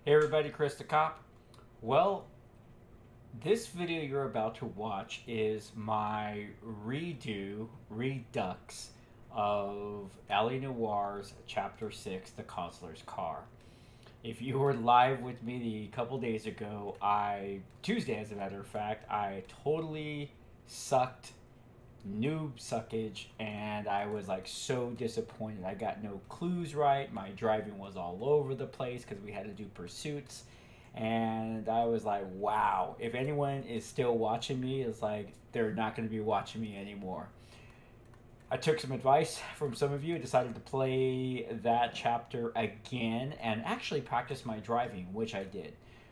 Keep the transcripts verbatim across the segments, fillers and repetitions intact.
Hey everybody, Chris the Cop. Well, this video you're about to watch is my redo, redux of L A. Noire's Chapter six, The Consular's Car. If you were live with me a couple days ago, I, Tuesday as a matter of fact, I totally sucked, noob suckage, and I was like so disappointed. I got no clues right. My driving was all over the place because we had to do pursuits, and I was like, wow, if anyone is still watching me, it's like they're not going to be watching me anymore. I took some advice from some of you, decided to play that chapter again and actually practice my driving, which I did.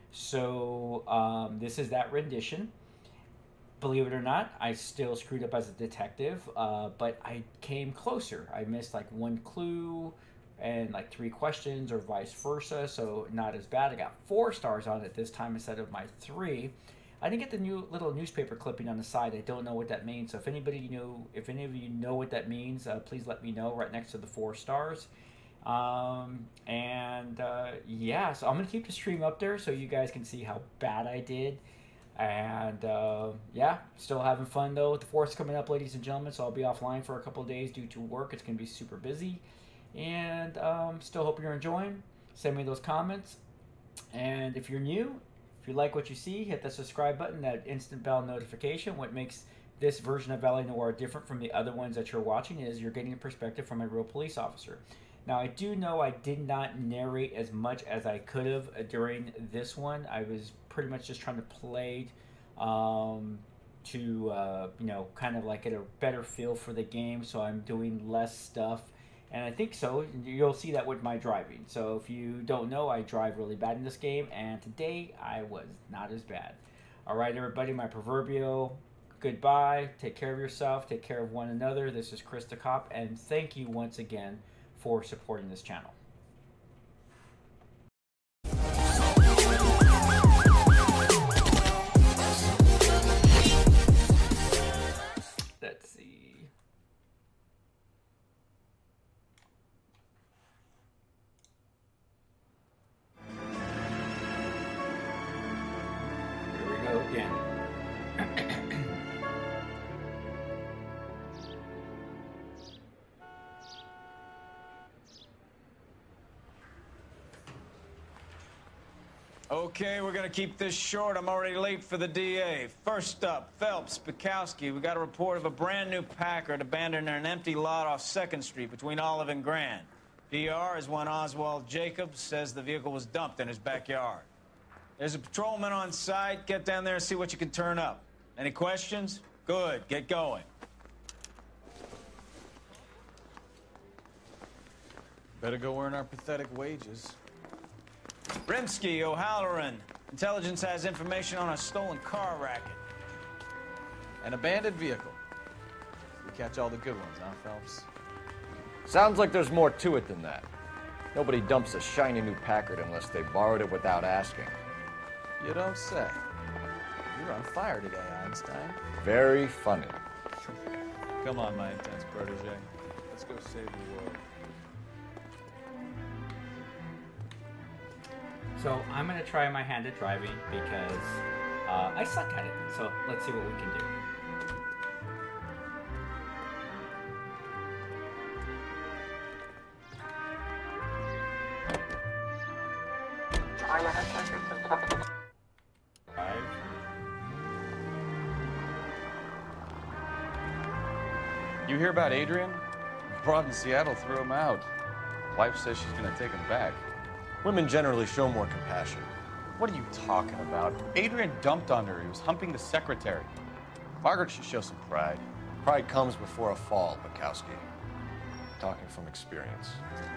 So um, this is that rendition. Believe it or not, I still screwed up as a detective, uh, but I came closer. I missed like one clue and like three questions or vice versa, so not as bad. I got four stars on it this time instead of my three. I didn't get the new little newspaper clipping on the side. I don't know what that means. So if anybody know, if any of you know what that means, uh, please let me know right next to the four stars. Um, and uh, yeah, so I'm gonna keep the stream up there so you guys can see how bad I did. And uh, yeah, still having fun though. The fourth's coming up, ladies and gentlemen, so I'll be offline for a couple of days due to work. It's going to be super busy. And um, still hope you're enjoying. Send me those comments. And if you're new, if you like what you see, hit the subscribe button, that instant bell notification. What makes this version of L A. Noire different from the other ones that you're watching is you're getting a perspective from a real police officer. Now, I do know I did not narrate as much as I could have during this one. I was pretty much just trying to play um, to, uh, you know, kind of like get a better feel for the game, so I'm doing less stuff. And I think so. You'll see that with my driving. So if you don't know, I drive really bad in this game, and today I was not as bad. All right, everybody, my proverbial goodbye. Take care of yourself. Take care of one another. This is Chris the Cop, and thank you once again for supporting this channel. Let's see. Here we go again. Okay, we're gonna keep this short. I'm already late for the D A. First up, Phelps, Bukowski. We got a report of a brand new Packard abandoned in an empty lot off second street between Olive and Grand. D R is one Oswald Jacobs, says the vehicle was dumped in his backyard. There's a patrolman on site. Get down there and see what you can turn up. Any questions? Good, get going. Better go earn our pathetic wages. Rimsky, O'Halloran. Intelligence has information on a stolen car racket. An abandoned vehicle. We catch all the good ones, huh, Phelps? Sounds like there's more to it than that. Nobody dumps a shiny new Packard unless they borrowed it without asking. You don't say. You're on fire today, Einstein. Very funny. Come on, my intense protege. Let's go save the world. So I'm going to try my hand at driving because uh, I suck at it. So let's see what we can do. Five. You hear about Adrian? Broad in Seattle threw him out. Wife says she's gonna take him back. Women generally show more compassion. What are you talking about? Adrian dumped on her. He was humping the secretary. Margaret should show some pride. Pride comes before a fall, Bukowski. Talking from experience.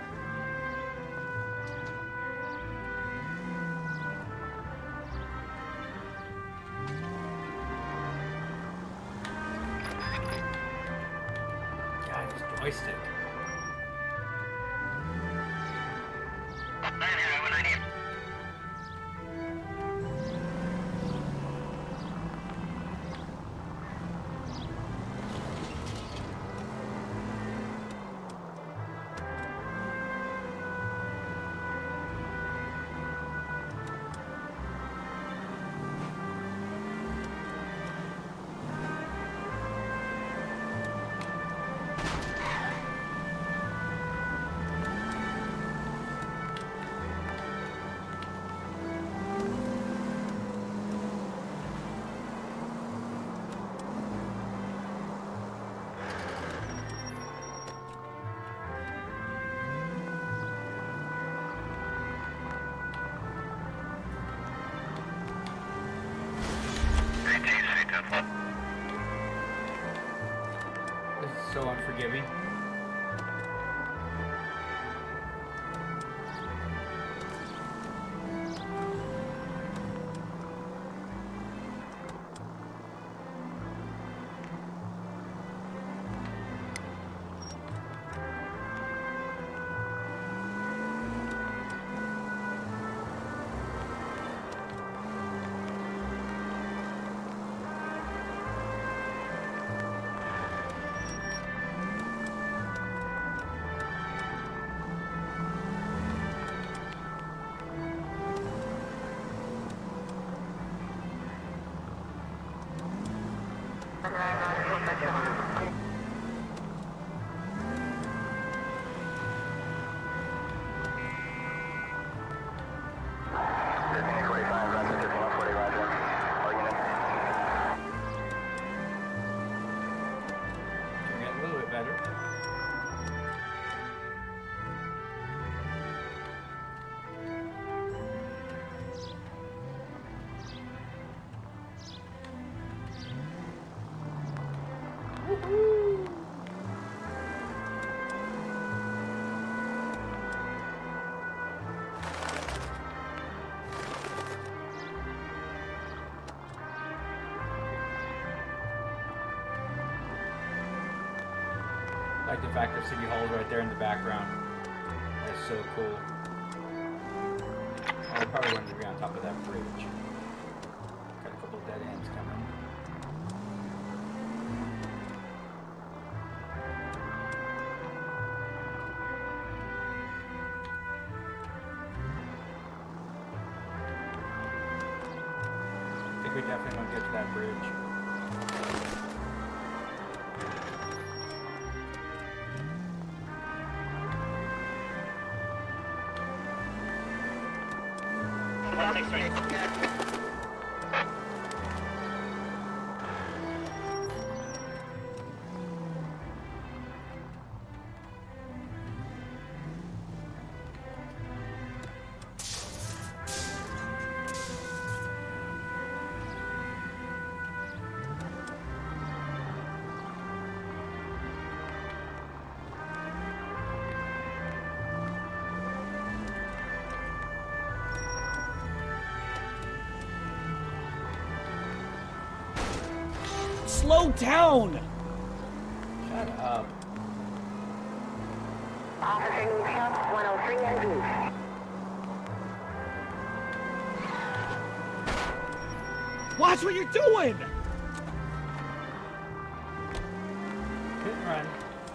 God, this joystick. so unforgiving. I like the fact that City Hall is right there in the background. That's so cool. Oh, we're probably going to be on top of that bridge. Got a couple of dead ends coming. I think we definitely want to get to that bridge. Slow down! Shut up. Officer needs help, one oh three and roof. Watch what you're doing! Hit and run.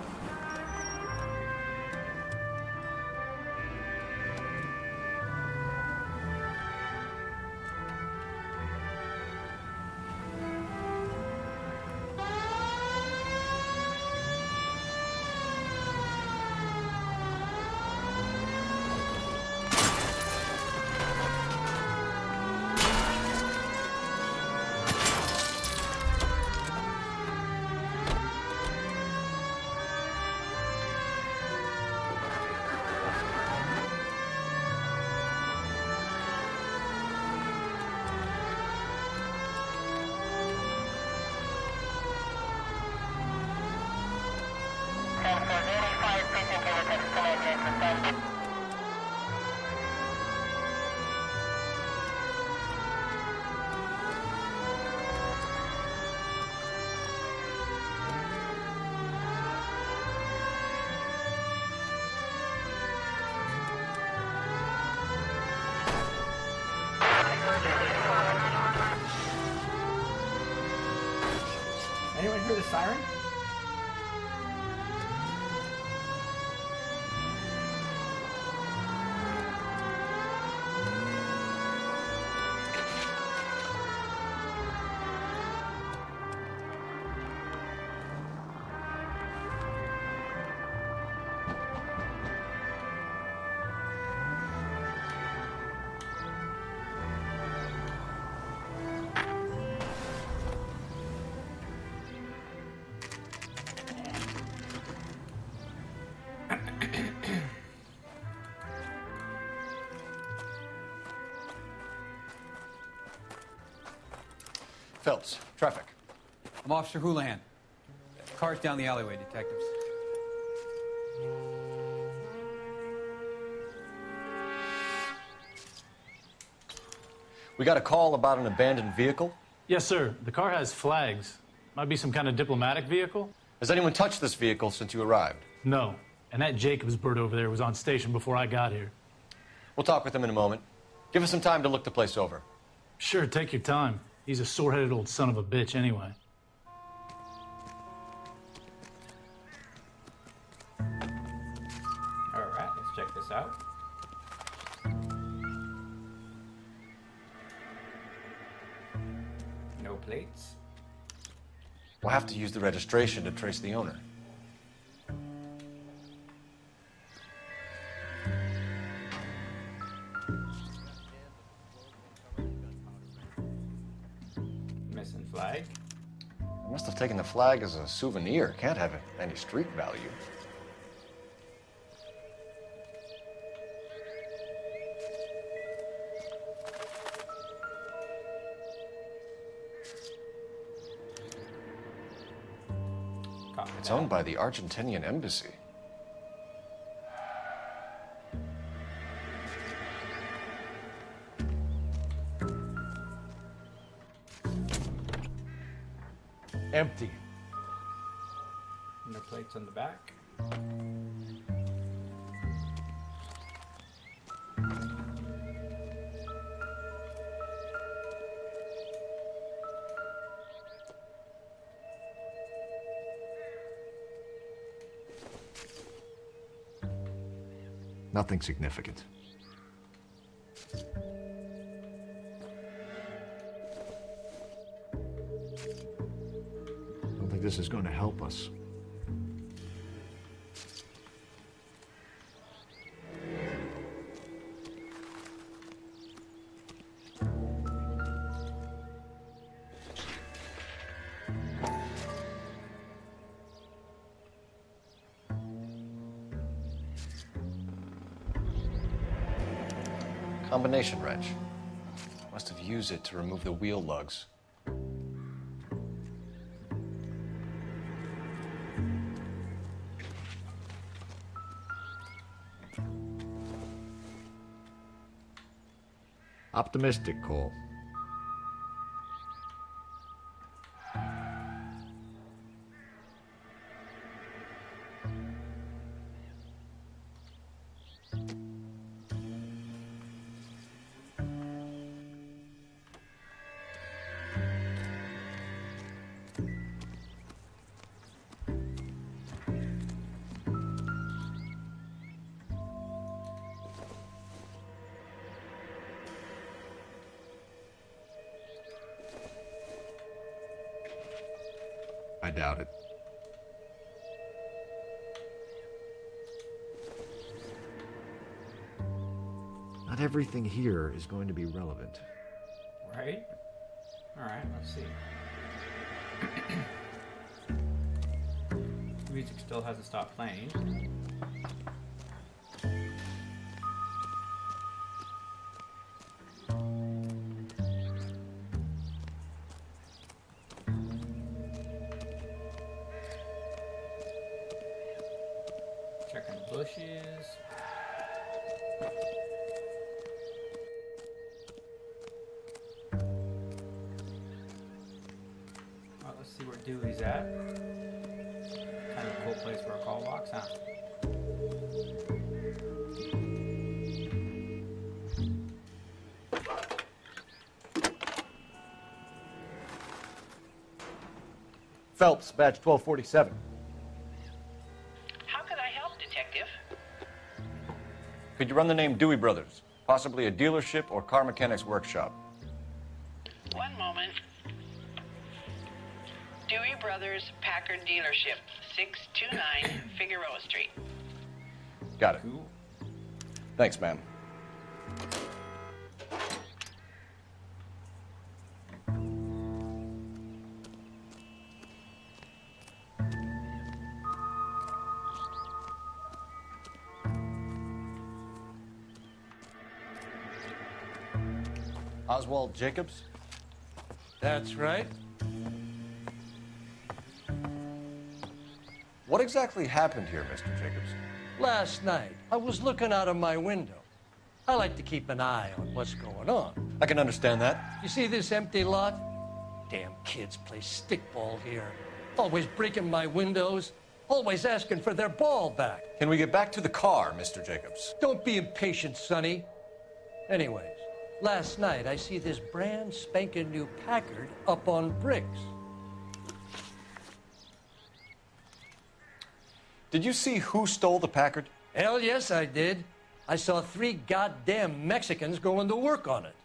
Anyone hear the siren? Phelps, traffic. I'm Officer Houlihan. car's down the alleyway, detectives. We got a call about an abandoned vehicle. Yes, sir. The car has flags. Might be some kind of diplomatic vehicle. Has anyone touched this vehicle since you arrived? No. And that Jacobs bird over there was on station before I got here. We'll talk with him in a moment. Give us some time to look the place over. Sure, take your time. He's a sore-headed old son of a bitch anyway. All right, let's check this out. No plates. We'll have to use the registration to trace the owner. Missing flag. I must have taken the flag as a souvenir. Can't have any street value. It's owned by the Argentinian embassy. Empty. No plates on the back. Nothing significant. I don't think this is going to help us. Combination wrench. Must have used it to remove the wheel lugs. Optimistic, Cole. I doubt it. Not everything here is going to be relevant. Right? All right, let's see. Music still hasn't stopped playing. Checking the bushes. Oh, let's see where Dewey's at. Kind of a cool place for a call box, huh? Phelps, badge twelve forty-seven. How can I help, Detective? Could you run the name Dewey Brothers? Possibly a dealership or car mechanics workshop. One moment. Dewey Brothers Packard Dealership, six two nine Figueroa Street. Got it. Cool. Thanks, ma'am. Oswald Jacobs? That's right. What exactly happened here, Mister Jacobs? Last night, I was looking out of my window. I like to keep an eye on what's going on. I can understand that. You see this empty lot? Damn kids play stickball here. Always breaking my windows. Always asking for their ball back. Can we get back to the car, Mister Jacobs? Don't be impatient, Sonny. Anyways, last night I see this brand spanking new Packard up on bricks. Did you see who stole the Packard? Hell yes, I did. I saw three goddamn Mexicans going to work on it.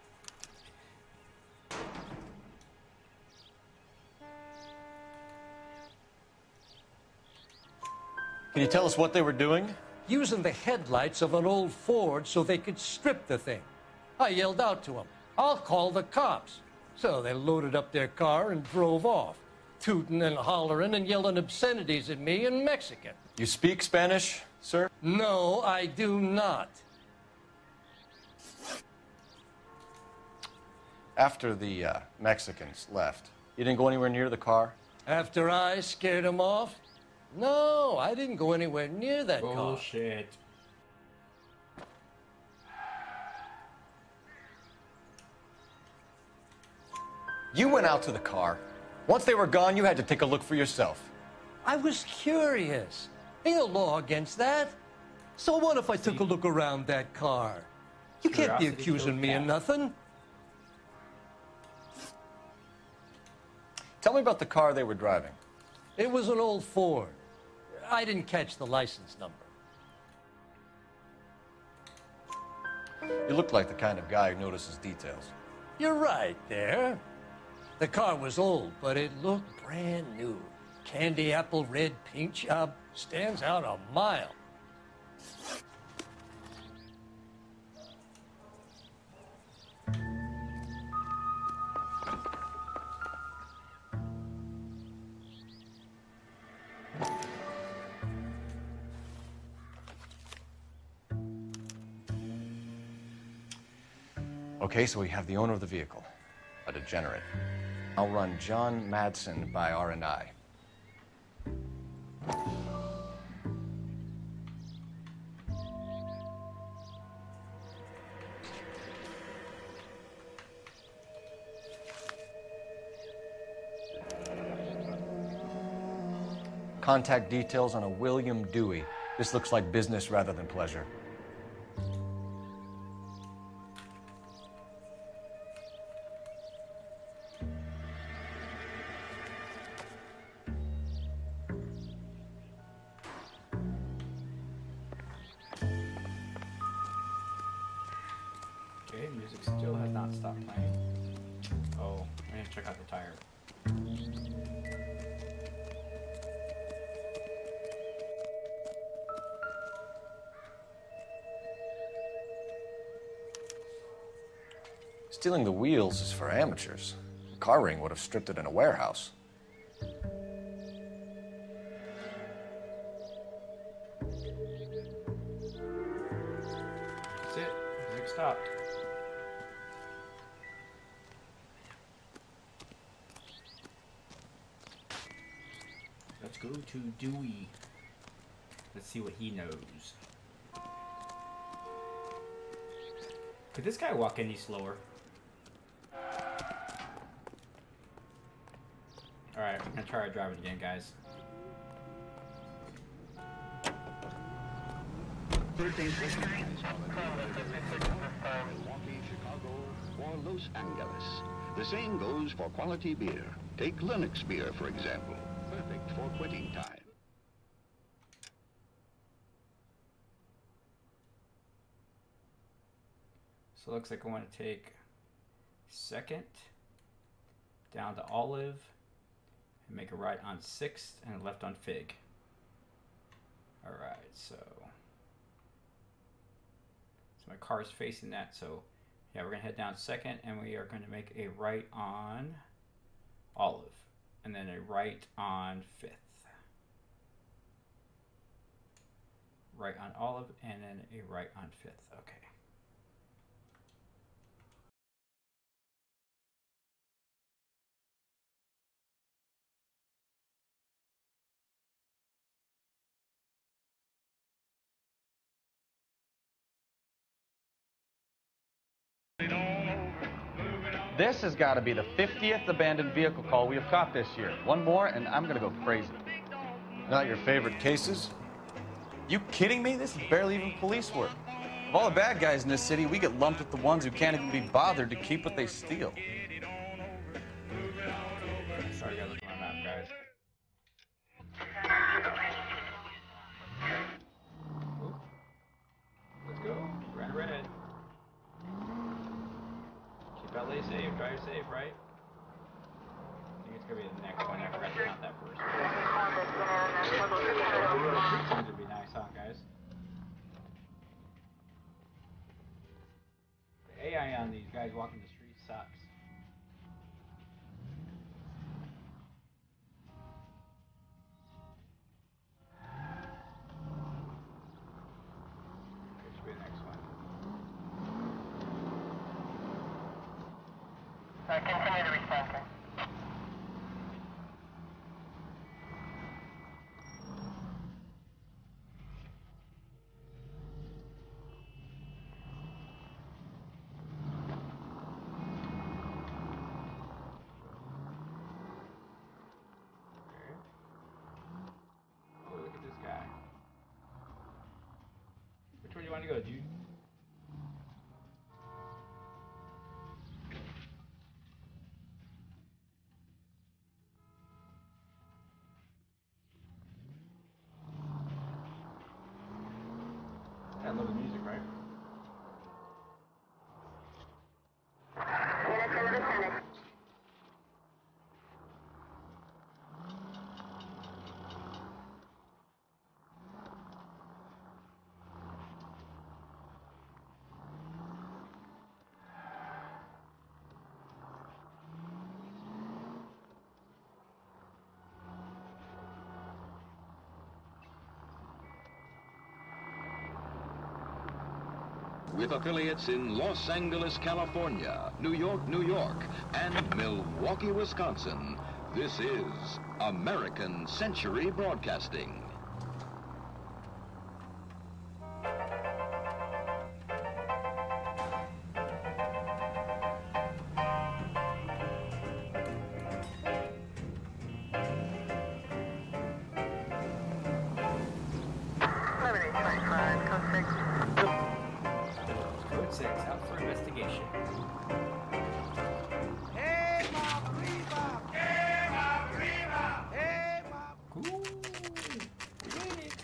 Can you tell us what they were doing? Using the headlights of an old Ford so they could strip the thing. I yelled out to them, "I'll call the cops." So they loaded up their car and drove off, tooting and hollering and yelling obscenities at me in Mexican. You speak Spanish, sir? No, I do not. After the uh, Mexicans left, you didn't go anywhere near the car? After I scared them off? No, I didn't go anywhere near that car. Bullshit. You went out to the car. Once they were gone, you had to take a look for yourself. I was curious. Ain't no law against that. So what if I took a look around that car? You can't be Curiosity accusing me of killed nothing. Tell me about the car they were driving. It was an old Ford. I didn't catch the license number. You look like the kind of guy who notices details. You're right there. The car was old, but it looked brand new. Candy apple red paint job stands out a mile. Okay, so we have the owner of the vehicle, a degenerate. I'll run John Madsen by R and I. Contact details on a William Dewey. This looks like business rather than pleasure. Okay, music still has not stopped playing. Oh, I need to check out the tire. Stealing the wheels is for amateurs. A car ring would have stripped it in a warehouse. That's it. Music stopped. Let's go to Dewey. Let's see what he knows. Could this guy walk any slower? Alright, I'm gonna try driving again, guys. Milwaukee, Chicago, or Los Angeles. The same goes for quality beer. Take Lennox beer, for example. Perfect for quitting time. So it looks like I want to take Second down to Olive and make a right on Sixth and a left on Fig. Alright, so so my car is facing that, so yeah, we're gonna head down Second and we are going to make a right on Olive and then a right on Fifth. Right on Olive and then a right on Fifth. Okay. This has got to be the fiftieth abandoned vehicle call we have caught this year. One more, and I'm gonna go crazy. Not your favorite cases? You kidding me? This is barely even police work. Of all the bad guys in this city, we get lumped with the ones who can't even be bothered to keep what they steal. Sorry, I gotta look at my map, guys. Oop. Let's go. Red, red. Keep L A safe. Drive safe, right? I think it's gonna be the next one. I forgot to count that first one. Seems to be nice, huh, guys? The A I on these guys walking the street sucks. This should be the next one. Uh, continue to respond, sir. Oh, look at this guy. Which one do you want to go, dude? I love the music, right? Units in the vicinity. With affiliates in Los Angeles, California, New York, New York, and Milwaukee, Wisconsin, this is American Century Broadcasting. Liberty twenty-five, code six. Code six, out for investigation. Cool. We did it.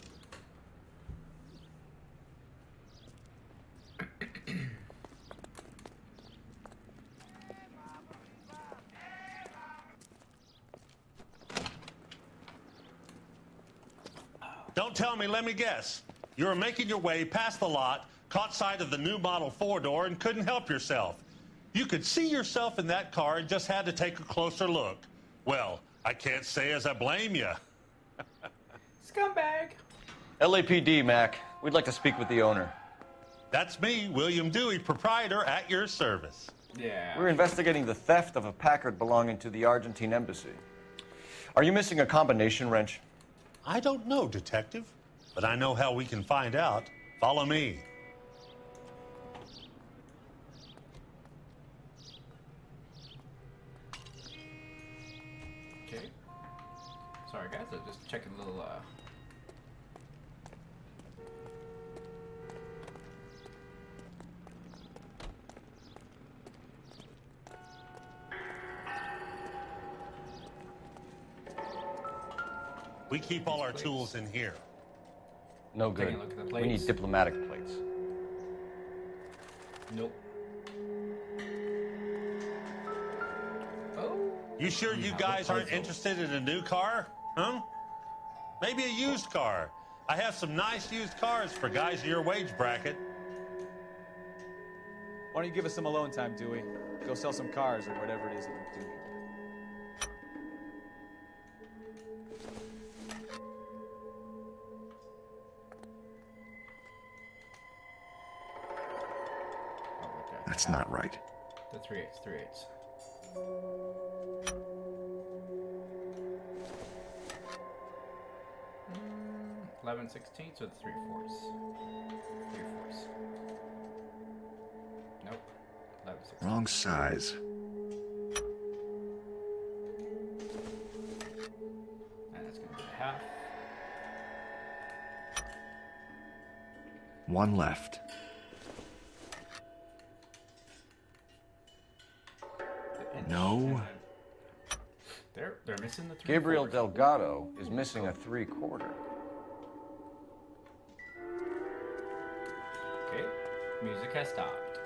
Don't tell me, let me guess. You were making your way past the lot, caught sight of the new model four-door, and couldn't help yourself. You could see yourself in that car and just had to take a closer look. Well, I can't say as I blame you. Scumbag. L A P D, Mac. We'd like to speak with the owner. That's me, William Dewey, proprietor, at your service. Yeah. We're investigating the theft of a Packard belonging to the Argentine embassy. Are you missing a combination wrench? I don't know, Detective, but I know how we can find out. Follow me. Okay. Sorry, guys. I was just checking a little, uh... We keep all our tools in here. No good. Taking a look at the We need plates. diplomatic plates. Nope. Oh. You sure you guys aren't interested in a new car? Huh? Maybe a used car. I have some nice used cars for guys in your wage bracket. Why don't you give us some alone time, Dewey? Go sell some cars or whatever it is that you do. That's not right. The three eights, three eights. Mm, eleven sixteenths with three fours. Three fours. Nope. eleven sixteenths. Wrong size. One left. No. They're, they're missing the three Gabriel quarters. Delgado is missing a three-quarter. Okay, music has stopped.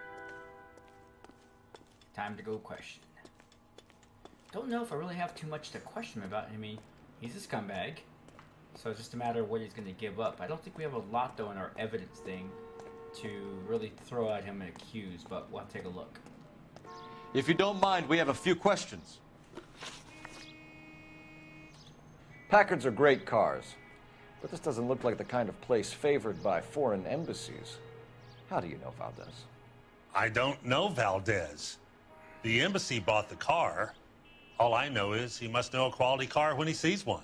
Time to go question. Don't know if I really have too much to question about. I mean, he's a scumbag, so it's just a matter of what he's going to give up. I don't think we have a lot, though, in our evidence thing to really throw at him and accuse, but we'll take a look. If you don't mind, we have a few questions. Packards are great cars, but this doesn't look like the kind of place favored by foreign embassies. How do you know Valdez? I don't know Valdez. The embassy bought the car. All I know is he must know a quality car when he sees one.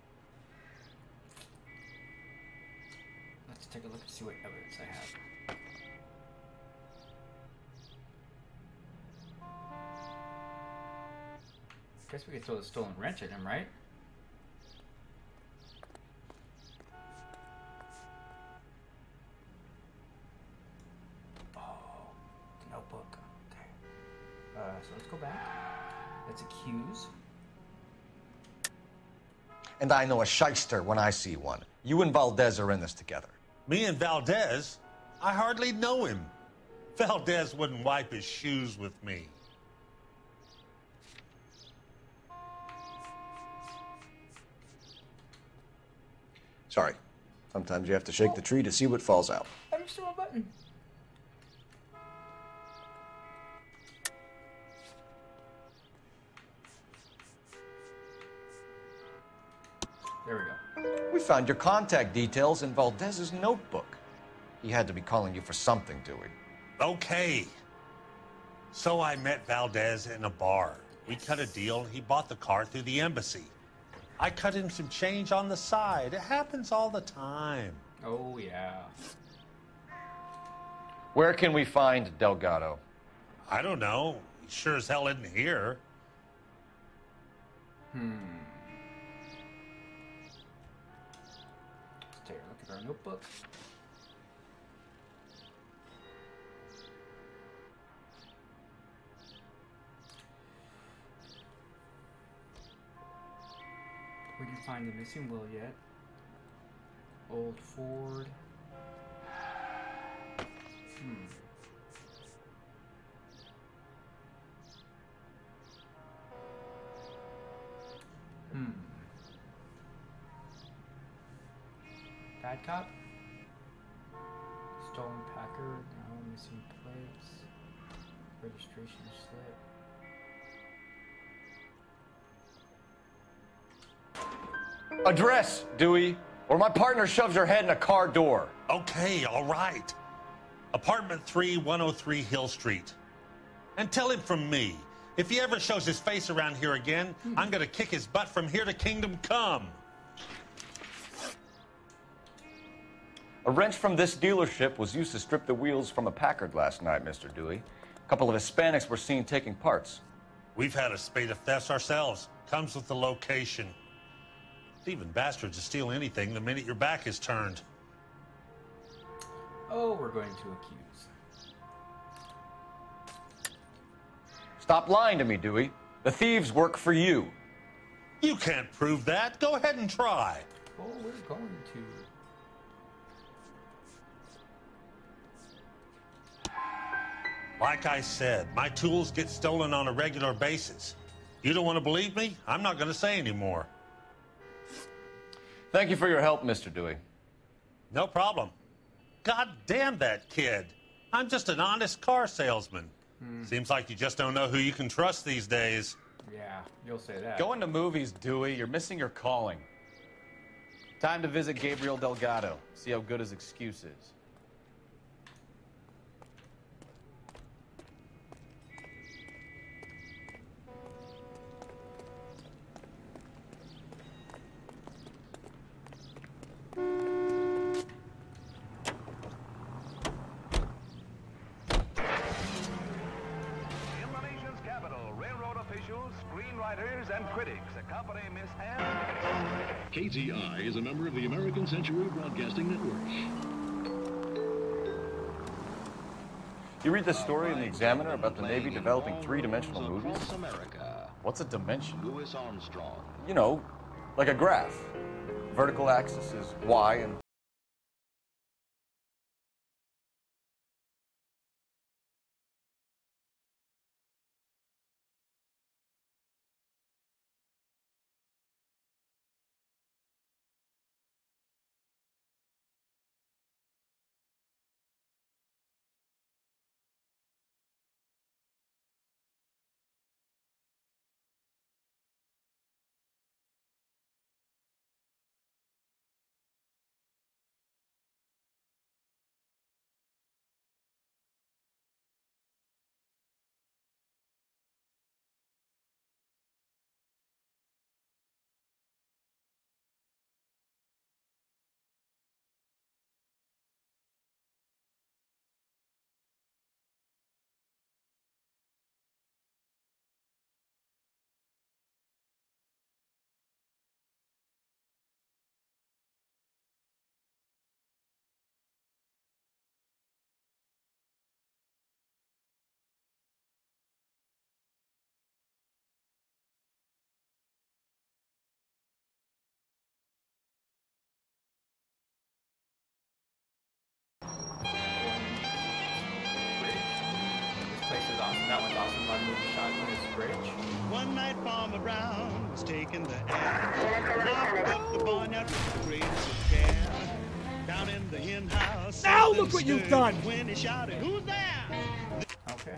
Let's take a look and see what evidence I have. Guess we could throw the stolen wrench at him, right? Oh, the notebook. Okay. Uh, so let's go back. Let's accuse. And I know a shyster when I see one. You and Valdez are in this together. Me and Valdez? I hardly know him. Valdez wouldn't wipe his shoes with me. Sorry. Sometimes you have to shake the tree to see what falls out. I just threw a button. There we go. We found your contact details in Valdez's notebook. He had to be calling you for something, Dewey. Okay. So I met Valdez in a bar. We cut a deal. He bought the car through the embassy. I cut him some change on the side. It happens all the time. Oh, yeah. Where can we find Delgado? I don't know. He sure as hell isn't here. Hmm. Let's take a look at our notebook. We didn't find the missing will yet. Old Ford. Hmm. Hmm. Bad cop? Stolen Packard, no missing plates. Registration slip. Address, Dewey, or my partner shoves your head in a car door. Okay, all right. Apartment three, one oh three Hill Street. And tell him from me, if he ever shows his face around here again, I'm gonna kick his butt from here to Kingdom Come. A wrench from this dealership was used to strip the wheels from a Packard last night, Mister Dewey. A couple of Hispanics were seen taking parts. We've had a spate of thefts ourselves. Comes with the location. Thieving bastards to steal anything the minute your back is turned. Oh, we're going to accuse. Stop lying to me, Dewey. The thieves work for you. You can't prove that. Go ahead and try. Oh, we're going to. Like I said, my tools get stolen on a regular basis. You don't want to believe me? I'm not going to say anymore. Thank you for your help, Mister Dewey. No problem. God damn that kid. I'm just an honest car salesman. Hmm. Seems like you just don't know who you can trust these days. Yeah, you'll say that. Going to movies, Dewey. You're missing your calling. Time to visit Gabriel Delgado. See how good his excuse is. K T I is a member of the American Century Broadcasting Network. You read the story in the Examiner about the Navy developing three-dimensional movies? America. What's a dimension? Louis Armstrong. You know, like a graph. Vertical axis is Y and That one's awesome. My movie shot on this bridge. One night Farmer Brown was taking the air. Knocked up the barnyard with the greatest of care. Down in the hen house. Now look what you've done! When he shouted, "Who's there?" Okay.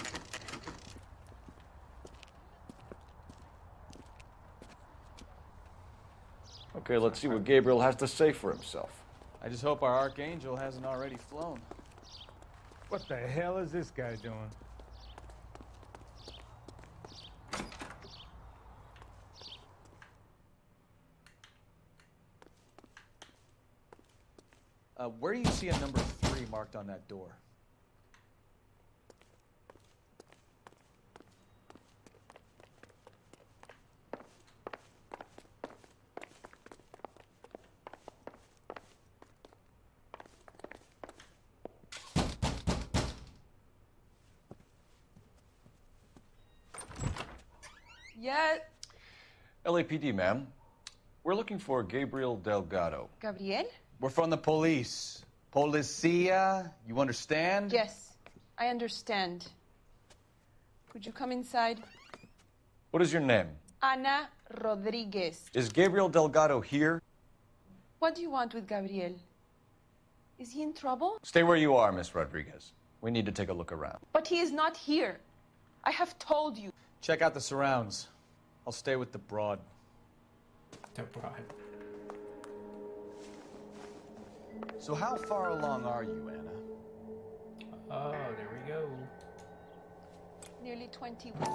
Okay, let's see what Gabriel has to say for himself. I just hope our Archangel hasn't already flown. What the hell is this guy doing? Uh, where do you see a number three marked on that door? Yeah. L A P D, ma'am. We're looking for Gabriel Delgado. Gabriel? We're from the police. Policia, you understand? Yes, I understand. Could you come inside? What is your name? Ana Rodriguez. Is Gabriel Delgado here? What do you want with Gabriel? Is he in trouble? Stay where you are, Miss Rodriguez. We need to take a look around. But he is not here. I have told you. Check out the surrounds. I'll stay with the broad. The broad. So how far along are you, Anna? Oh, there we go. Nearly twenty weeks.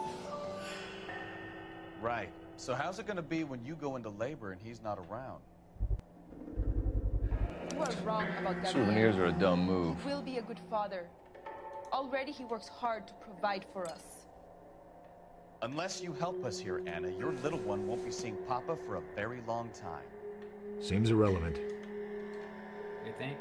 Right. So how's it going to be when you go into labor and he's not around? You are wrong about Gabriel. Souvenirs are a dumb move. He will be a good father. Already he works hard to provide for us. Unless you help us here, Anna, your little one won't be seeing Papa for a very long time. Seems irrelevant. You think?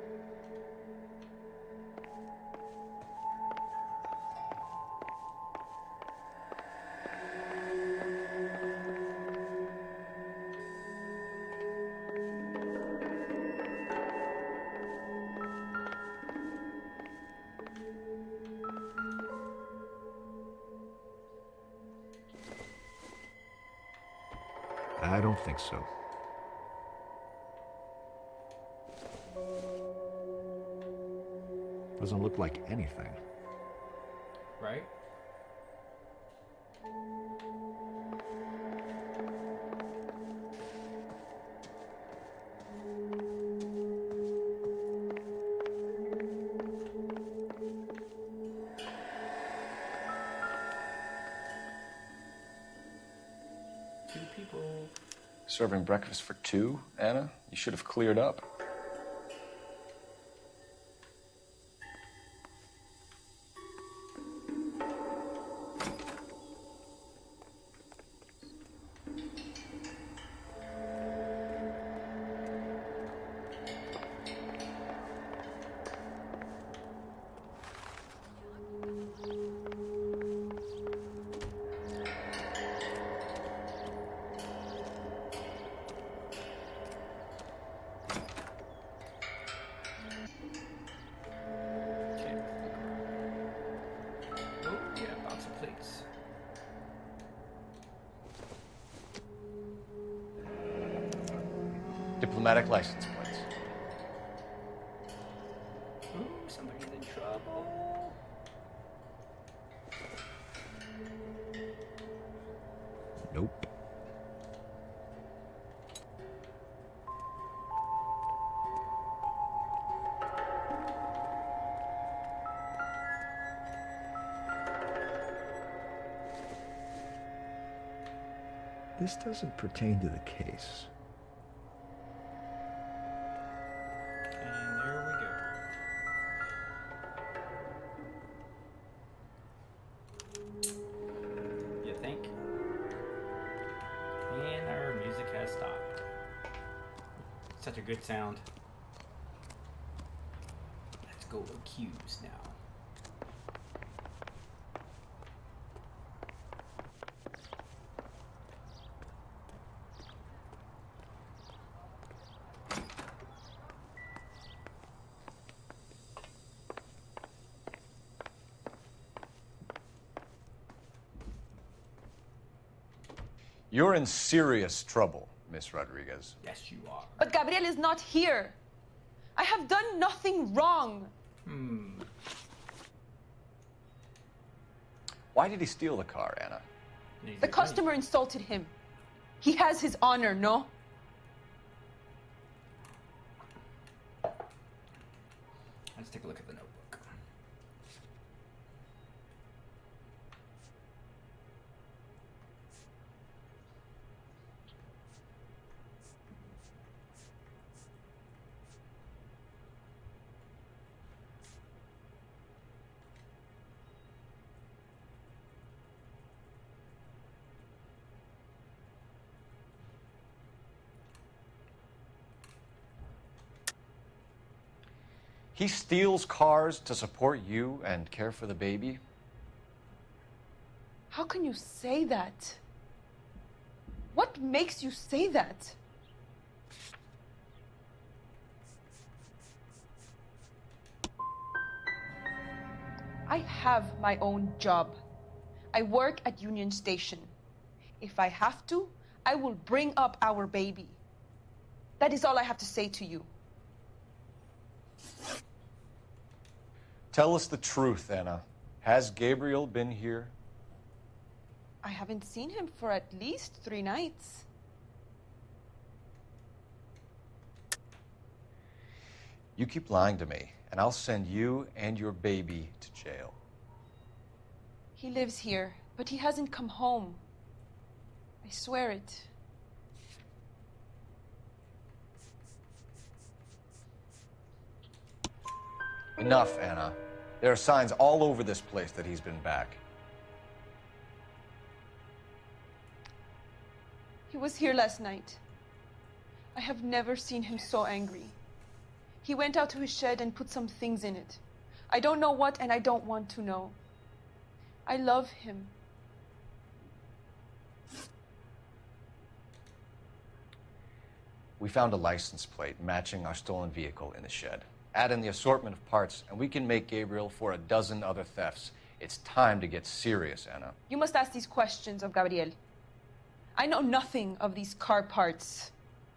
I don't think so. Doesn't look like anything. Right? Two people. Serving breakfast for two, Anna? You should have cleared up. diplomatic license plates. Ooh, somebody's in trouble. Nope. This doesn't pertain to the case. And there we go. You think? And our music has stopped. Such a good sound. Let's go accused now. You're in serious trouble, Miss Rodriguez. Yes, you are. But Gabriel is not here. I have done nothing wrong. Hmm. Why did he steal the car, Anna? The customer insulted him. He has his honor, no? Let's take a look at the notebook. He steals cars to support you and care for the baby? How can you say that? What makes you say that? I have my own job. I work at Union Station. If I have to, I will bring up our baby. That is all I have to say to you. Tell us the truth, Anna. Has Gabriel been here? I haven't seen him for at least three nights. You keep lying to me, and I'll send you and your baby to jail. He lives here, but he hasn't come home. I swear it. Enough, Anna. There are signs all over this place that he's been back. He was here last night. I have never seen him so angry. He went out to his shed and put some things in it. I don't know what, and I don't want to know. I love him. We found a license plate matching our stolen vehicle in the shed. Add in the assortment of parts, and we can make Gabriel for a dozen other thefts. It's time to get serious, Anna. You must ask these questions of Gabriel. I know nothing of these car parts.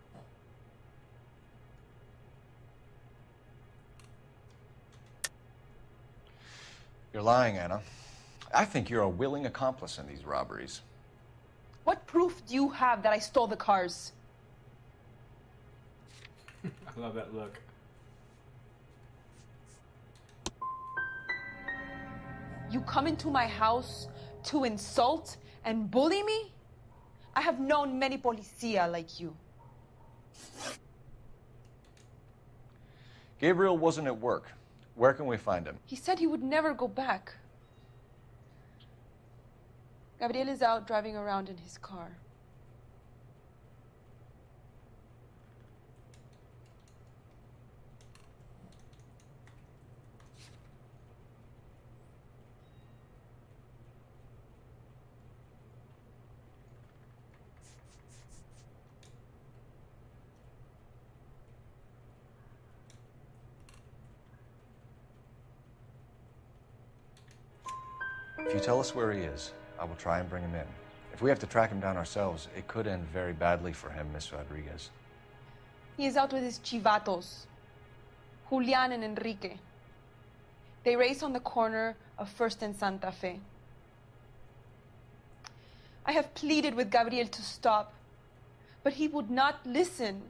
You're lying, Anna. I think you're a willing accomplice in these robberies. What proof do you have that I stole the cars? I love that look. You come into my house to insult and bully me? I have known many policia like you. Gabriel wasn't at work. Where can we find him? He said he would never go back. Gabriel is out driving around in his car. If you tell us where he is, I will try and bring him in. If we have to track him down ourselves, it could end very badly for him, Miss Rodriguez. He is out with his chivatos, Julian and Enrique. They race on the corner of First and Santa Fe. I have pleaded with Gabriel to stop, but he would not listen.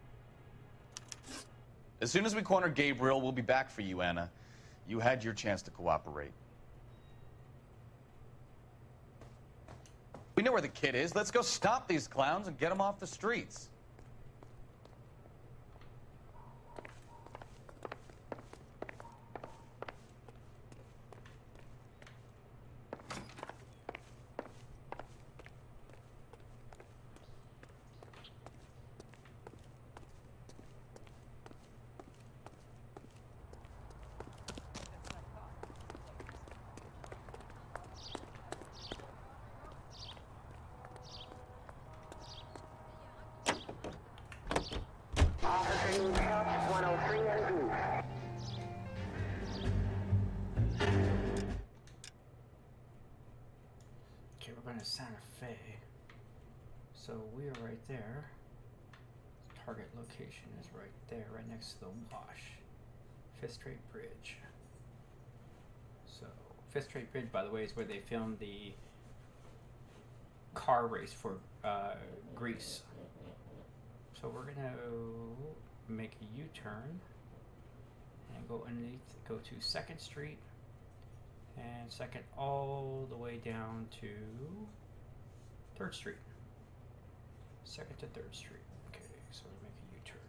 As soon as we corner Gabriel, we'll be back for you, Anna. You had your chance to cooperate. We know where the kid is. Let's go stop these clowns and get them off the streets. Okay, we're going to Santa Fe. So we are right there. Target location is right there, right next to the wash. Fifth Street Bridge. So, Fifth Street Bridge, by the way, is where they filmed the car race for uh, Greece. So we're going to make a U-turn and go underneath, go to second Street, and second all the way down to third Street. second to third Street. Okay, so we make a U-turn.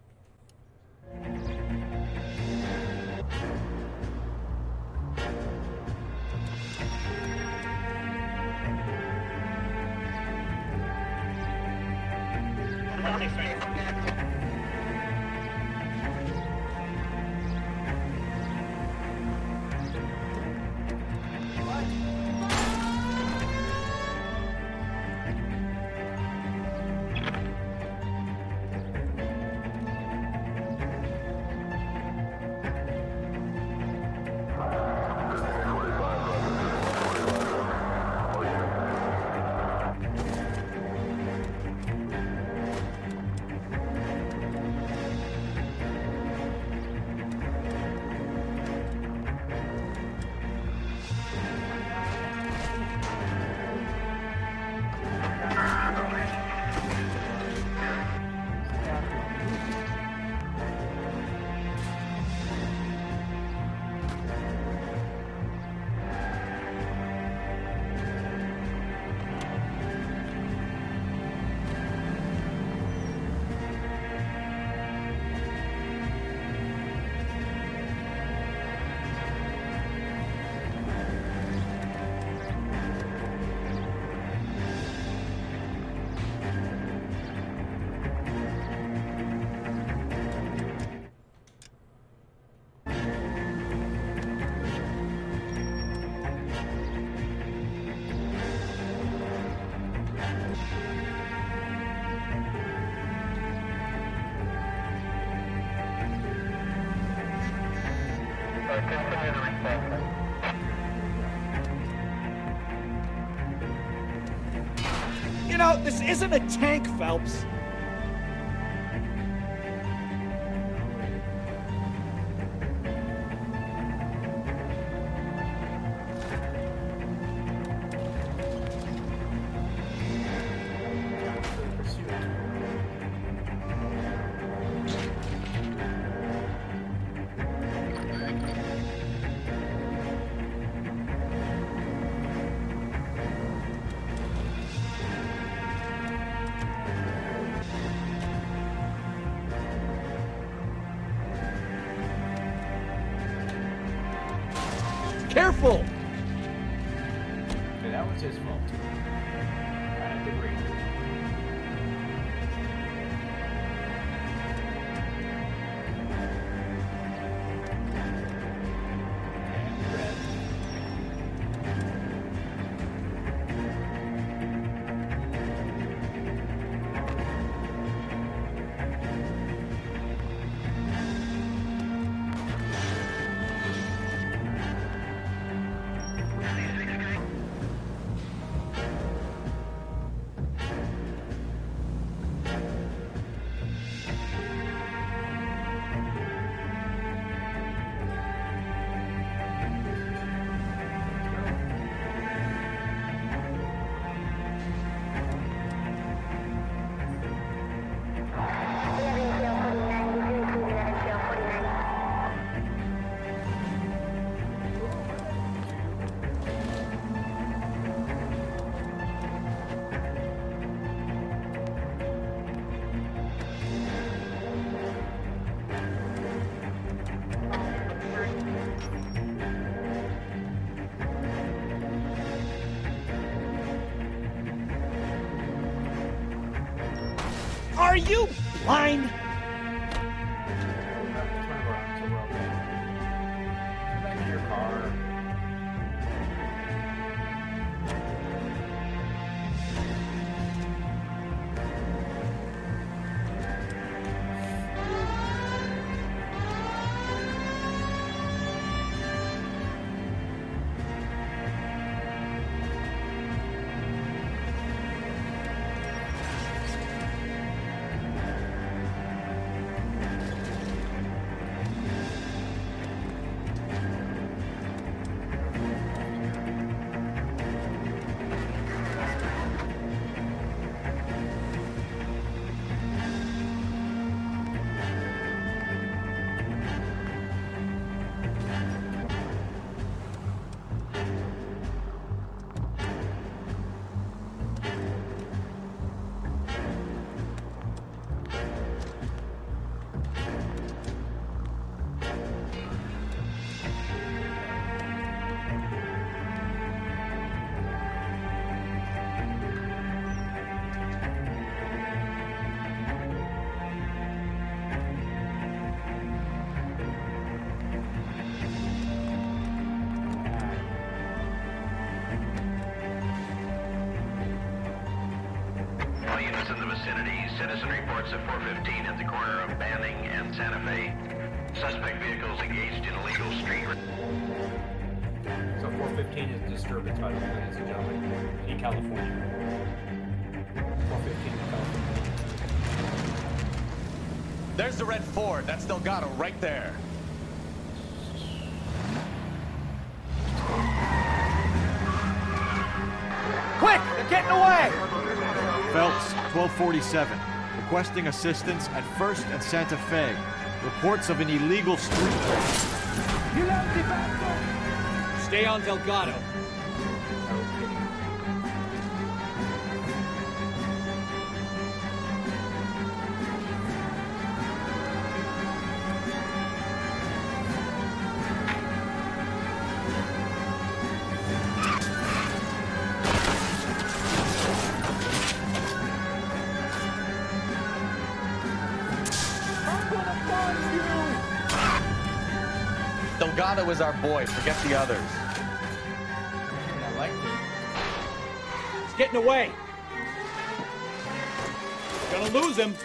You know, this isn't a tank, Phelps. Careful! Okay, that was his fault too. I had to agree. Are you blind? Back in your car. In the vicinity, citizen reports at four fifteen at the corner of Banning and Santa Fe. Suspect vehicles engaged in illegal street. So four fifteen is disturbance, by the way, ladies and gentlemen, in California. four fifteen in California. There's the red Ford. That's Delgado right there. Quick! They're getting away! Phelps, twelve forty-seven. Requesting assistance at First and Santa Fe. Reports of an illegal street race. Stay on Delgado. Delgado is our boy. Forget the others. I like it. He's getting away. Gonna lose him.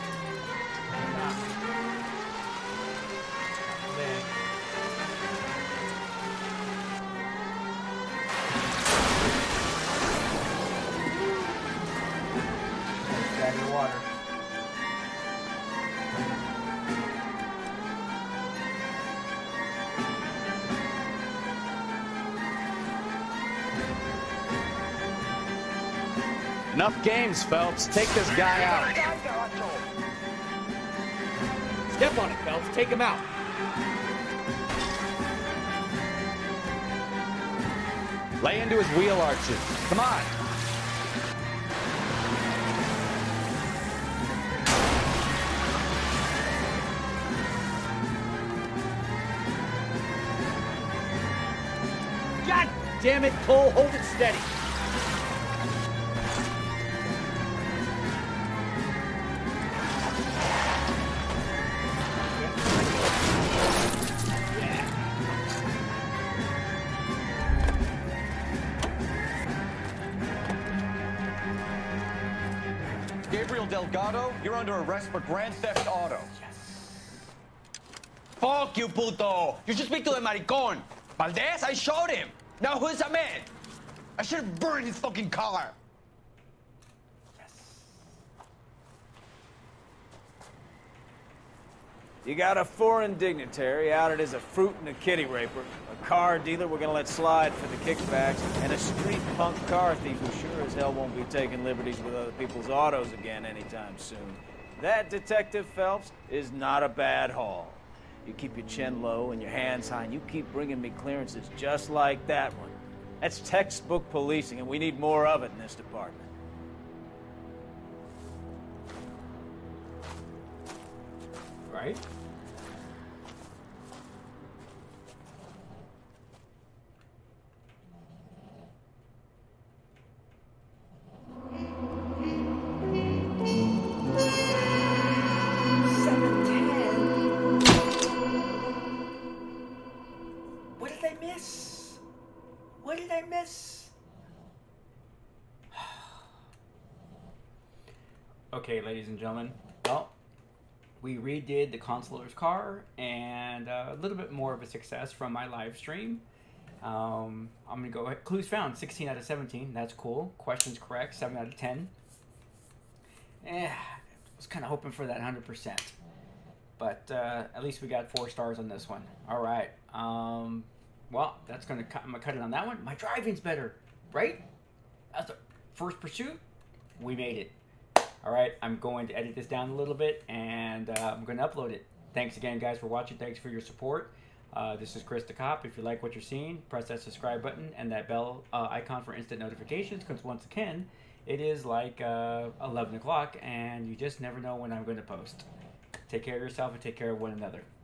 Grab your water. Enough games, Phelps. Take this guy out. Step on it, Phelps. Take him out. Lay into his wheel arches. Come on. God damn it, Cole. Hold it steady. Delgado, you're under arrest for grand theft auto. Yes. Fuck you, puto. You should speak to the maricon. Valdez, I showed him. Now who's a man? I should have burned his fucking car. You got a foreign dignitary outed as a fruit and a kitty raper, a car dealer we're gonna let slide for the kickbacks, and a street punk car thief who sure as hell won't be taking liberties with other people's autos again anytime soon. That, Detective Phelps, is not a bad haul. You keep your chin low and your hands high, and you keep bringing me clearances just like that one. That's textbook policing, and we need more of it in this department. Right? What did I miss? What did I miss? Okay, ladies and gentlemen. Well, we redid the Consular's car, and uh, a little bit more of a success from my live stream. Um, I'm going to go ahead. Clues found, sixteen out of seventeen. That's cool. Questions correct, seven out of ten. Eh, I was kind of hoping for that one hundred percent. But uh, at least we got four stars on this one. All right. Um, well, that's going to cut, I'm going to cut it on that one. My driving's better, right? That's the first pursuit. We made it. All right. I'm going to edit this down a little bit, and uh, I'm going to upload it. Thanks again, guys, for watching. Thanks for your support. Uh, this is Chris the Cop. If you like what you're seeing, press that subscribe button and that bell uh, icon for instant notifications, because once again, it is like uh, eleven o'clock, and you just never know when I'm going to post. Take care of yourself and take care of one another.